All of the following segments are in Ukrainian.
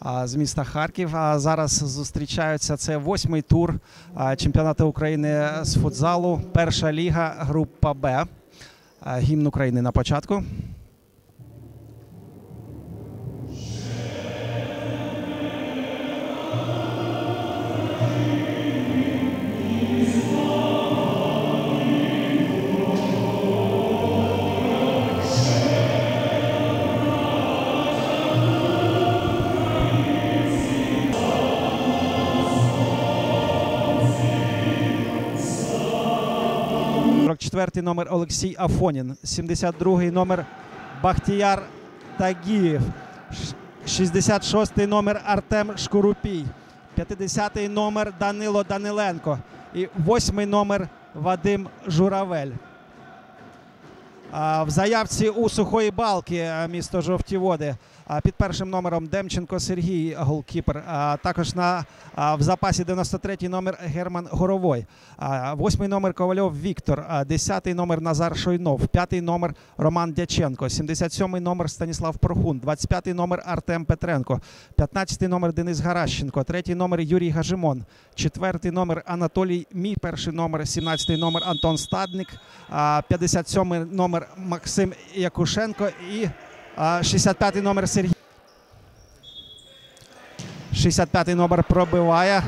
з міста Харків. Зараз зустрічаються. Це 8-й тур чемпіонату України з футзалу. Перша ліга, група Б. Гімн України на початку. Четвертий номер Олексій Афонін, 72-й номер Бахтіяр Тагієв, 66-й номер Артем Шкурупій, 50-й номер Данило Даниленко і 8-й номер Вадим Журавель. В заявці у Сухої Балки, місто Жовті Води, під першим номером Демченко Сергій, голкіпер. Також в запасі 93-й номер Герман Горовой, 8-й номер Ковальов Віктор, 10-й номер Назар Шойнов, 5-й номер Роман Дяченко, 77-й номер Станіслав Порхун, 25-й номер Артем Петренко, 15-й номер Денис Гаращенко, 3-й номер Юрій Гажимон, 4-й номер Анатолій Мій, 1-й номер 17-й номер Антон Стадник, 57-й номер Максим Якушенко і 65-й номер Сергій. 65-й номер пробиває.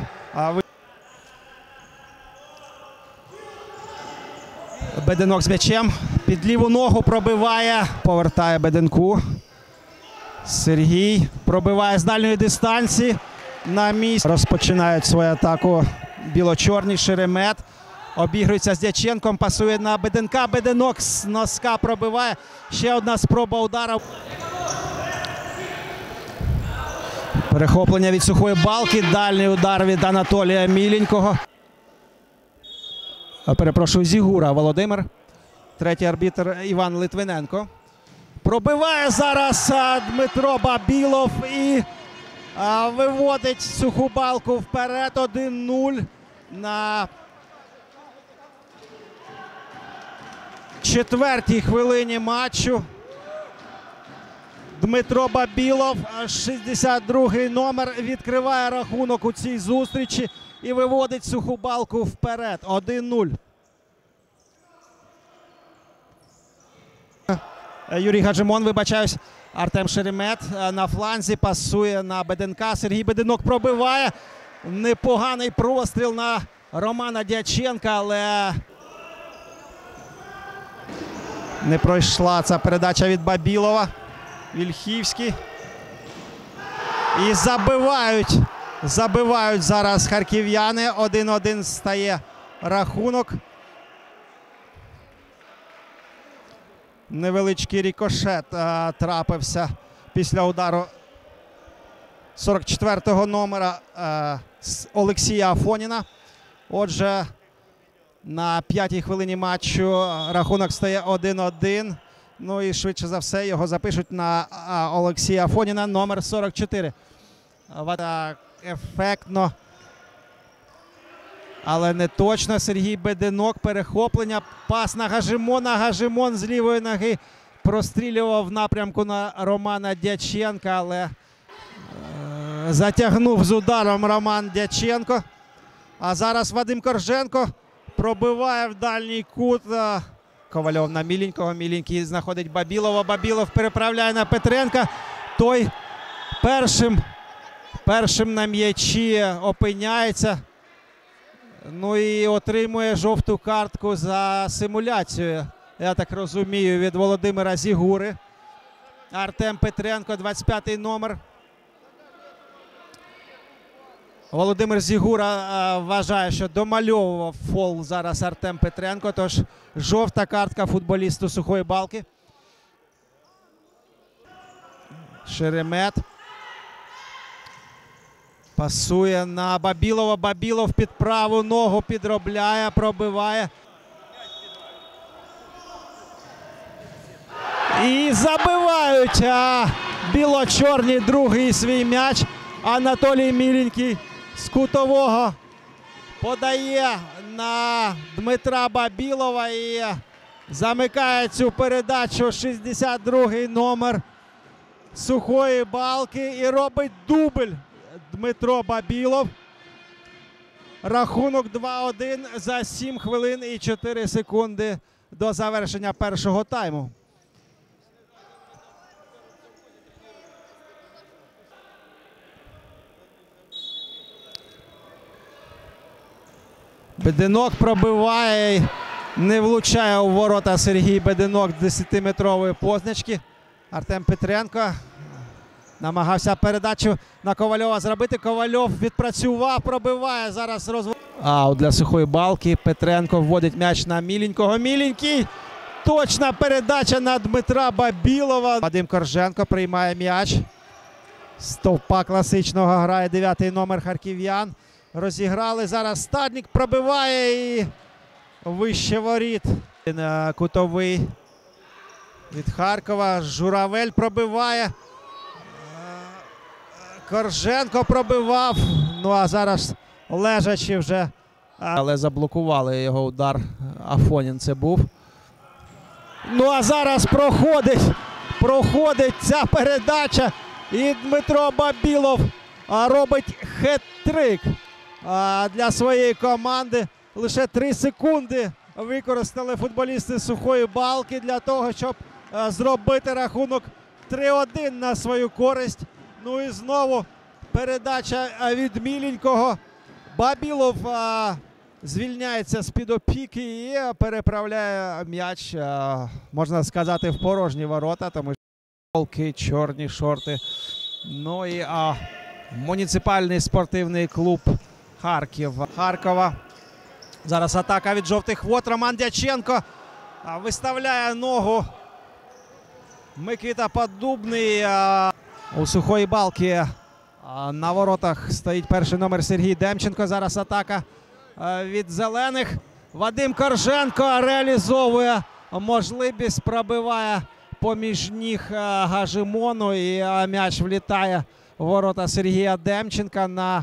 Беденок з м'ячем. Під ліву ногу пробиває. Повертає Беденку. Сергій пробиває з дальньої дистанції. На місці. Розпочинають свою атаку біло-чорні. Шеремет. Обігрується з Дяченком, пасує на Беденка. Беденок з носка пробиває. Ще одна спроба удару. Перехоплення від Сухої Балки. Дальній удар від Анатолія Міленького. Перепрошую, Зігура Володимир. Третій арбітр Іван Литвиненко. Пробиває зараз Дмитро Бабілов і виводить Суху Балку вперед. 1-0 на 4-й хвилині матчу. Дмитро Бабілов, 62-й номер, відкриває рахунок у цій зустрічі і виводить Суху Балку вперед. 1-0. Юрій Гаджимон, вибачаюсь. Артем Шеремет на фланзі, пасує на Беденка. Сергій Беденок пробиває. Непоганий простріл на Романа Дяченка, але не пройшла ця передача від Бабілова. Вільхівський. І забивають зараз харків'яни. 1-1 стає рахунок. Невеличкий рикошет трапився після удару 44-го номера Олексія Афоніна. Отже, на 5-й хвилині матчу рахунок стає 1-1. Ну і швидше за все його запишуть на Олексія Афоніна, номер 44. Ефектно, але не точно. Сергій Беденок, перехоплення, пас на Гажимона. Гажимон з лівої ноги прострілював в напрямку на Романа Дяченка, але затягнув з ударом Роман Дяченко. А зараз Вадим Корженко пробиває в дальній кут. Ковальов на Міленького. Міленький знаходить Бабілова. Бабілов переправляє на Петренка. Той першим на м'ячі опиняється. Ну і отримує жовту картку за симуляцію, я так розумію, від Володимира Зігури. Артем Петренко, 25-й номер. Володимир Зігура вважає, що домальовував фол зараз Артем Петренко, тож жовта картка футболісту Сухої Балки. Шеремет пасує на Бабілова. Бабілов під праву ногу підробляє, пробиває. І забивають біло-чорні другий свій м'яч. Анатолій Міленький з кутового подає на Дмитра Бабілова і замикає цю передачу 62-й номер Сухої Балки і робить дубль Дмитро Бабілов. Рахунок 2-1 за 7 хвилин і 4 секунди до завершення першого тайму. Беденок пробиває, не влучає у ворота Сергій Беденок з 10-метрової позначки. Артем Петренко намагався передачу на Ковальова зробити. Ковальов відпрацював, пробиває, зараз розводить. Аут для Сухої Балки. Петренко вводить м'яч на Міленького. Міленький. Точна передача на Дмитра Бабілова. Вадим Корженко приймає м'яч. Стовпа класичного грає 9-й номер харків'ян. Розіграли. Зараз Стадник пробиває і вище воріт. Кутовий від Харкова. Журавель пробиває. Корженко пробивав. Ну а зараз лежачи вже. Але заблокували його удар. Афонін це був. Ну а зараз проходить ця передача. І Дмитро Бабілов робить хет-трик для своєї команди. Лише 3 секунди використали футболісти Сухої Балки для того, щоб зробити рахунок 3-1 на свою користь. Ну і знову передача від Міленького. Бабілов звільняється з-під опіки і переправляє м'яч, можна сказати, в порожні ворота. Тому що чорні шорти. Ну і муніципальний спортивний клуб Харкова. Зараз атака від жовтих вод. Роман Дяченко виставляє ногу. Микита Поддубний. У Сухої Балки на воротах стоїть перший номер Сергій Демченко. Зараз атака від зелених. Вадим Корженко реалізовує можливість, пробиває поміж ніг Гажимону і м'яч влітає в ворота Сергія Демченка на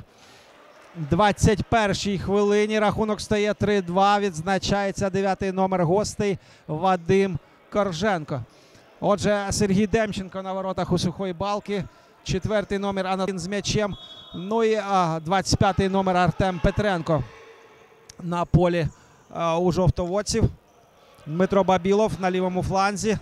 21-й хвилині. Рахунок стає 3-2. Відзначається 9-й номер гостей Вадим Корженко. Отже, Сергій Демченко на воротах у Сухої Балки. 4-й номер Анатолій з м'ячем. Ну і 25-й номер Артем Петренко на полі у жовтоводців. Дмитро Бабілов на лівому фланзі.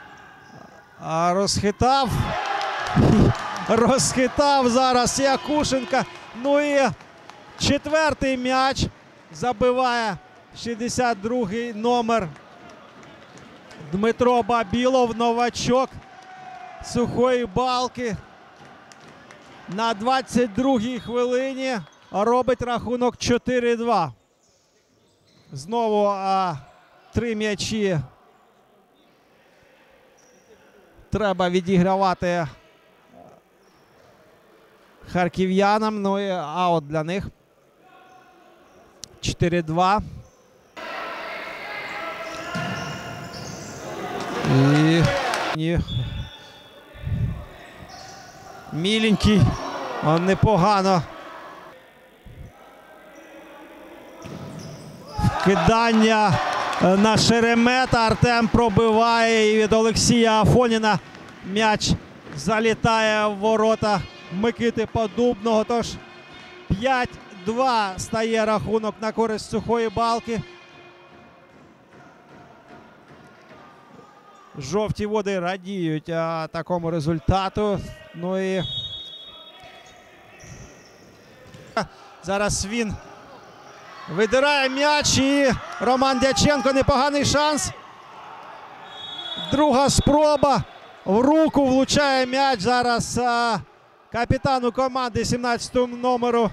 Розхитав зараз Якушенка. Ну і 4-й м'яч забиває 62-й номер Дмитро Бабілов, новачок Сухої Балки. На 22-й хвилині робить рахунок 4-2. Знову 3 м'ячі треба відігравати харків'янам. Ну і аут для них. 4-2. І Міленький непогано. Вкидання на Шеремета. Артем пробиває і від Олексія Афоніна м'яч залітає в ворота Микити Поддубного. Тож 5-2 стає рахунок на користь Сухої Балки. Жовті води радіють такому результату. Ну і зараз він видирає м'яч і Роман Дяченко. Непоганий шанс. Друга спроба. В руку влучає м'яч зараз капітану команди 17-го номеру.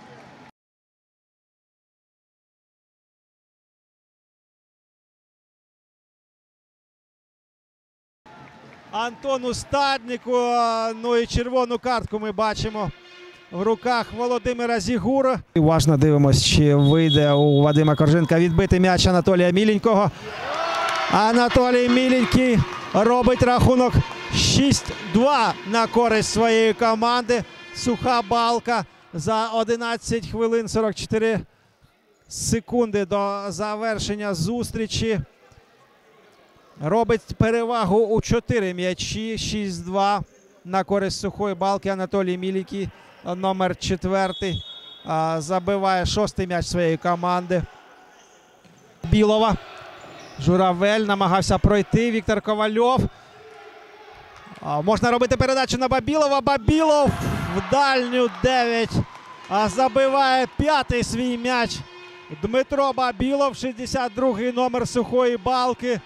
Антону Стаднику. Ну і червону картку ми бачимо в руках Володимира Зігура. Уважно дивимось, чи вийде у Вадима Корженка відбити м'яч Анатолія Міленького. Анатолій Міленький робить рахунок 6-2 на користь своєї команди. Суха Балка за 11 хвилин 44 секунди до завершення зустрічі робить перевагу у 4 м'ячі. 6-2 на користь Сухої Балки. Анатолій Мілікій, номер 4, забиває 6-й м'яч своєї команди. Білова. Журавель намагався пройти. Віктор Ковальов. Можна робити передачу на Бабілова. Бабілов в дальню 9. Забиває 5-й свій м'яч. Дмитро Бабілов, 62-й номер Сухої Балки.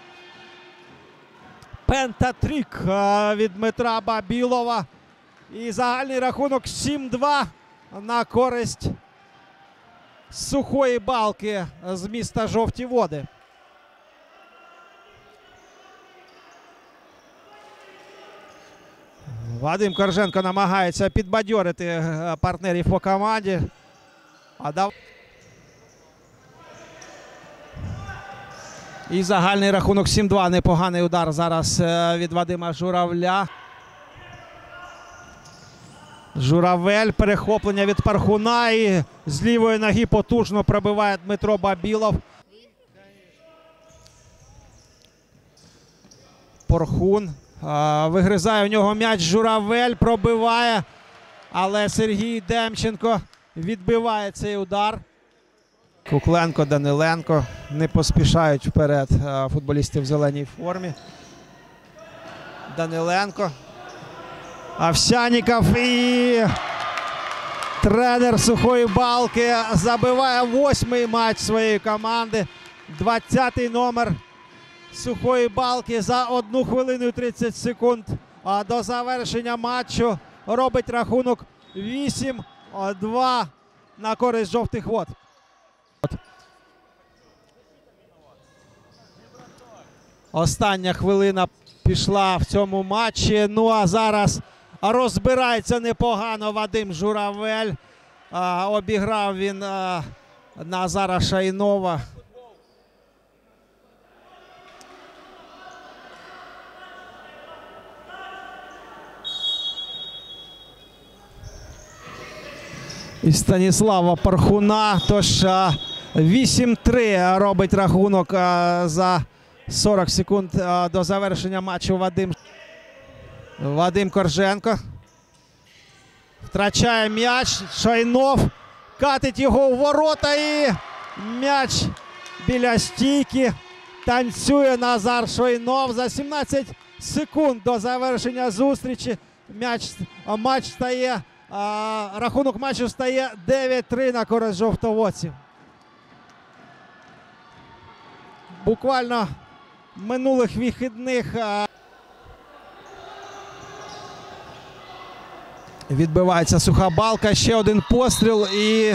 Пентатрік від Дмитра Бабілова. І загальний рахунок 7-2 на користь Сухої Балки з міста Жовті Води. Вадим Корженко намагається підбадьорити партнерів по команді. І загальний рахунок 7-2. Непоганий удар зараз від Вадима Журавля. Журавель. Перехоплення від Пархуна. І з лівої ноги потужно пробиває Дмитро Бабілов. Пархун. Вигризає у нього м'яч. Журавель пробиває. Але Сергій Демченко відбиває цей удар. Кукленко, Даниленко не поспішають вперед футболісти в зеленій формі. Даниленко. Овсянніков і тренер Сухої Балки забиває 8-й матч своєї команди. 20-й номер Сухої Балки за 1 хвилину і 30 секунд до завершення матчу робить рахунок 8-2 на користь Жовтих Вод. Остання хвилина пішла в цьому матчі. Ну а зараз розбирається непогано Вадим Журавель. Обіграв він Назара Шайнова. І Станіслава Пархуна. Тож 8-3 робить рахунок за 40 секунд до завершення матчу Вадим Корженко. Втрачає м'яч. Шайнов катить його у ворота і м'яч біля стійки. Танцює Назар Шайнов. За 17 секунд до завершення зустрічі матч стає, рахунок матчу стає 9-3 на користь жовтоводців. Буквально минулих вихідних відбивається Суха Балка. Ще один постріл і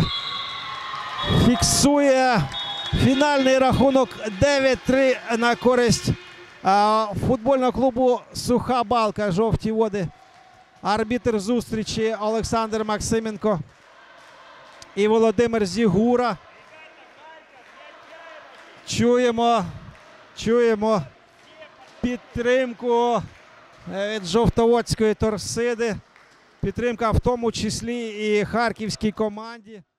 фіксує фінальний рахунок 9-3 на користь футбольного клубу Суха Балка. Жовті Води. Арбітр зустрічі Олександр Максименко і Володимир Зігура. Чуємо підтримку від жовтоводської торсиди. Підтримка в тому числі і харківській команді.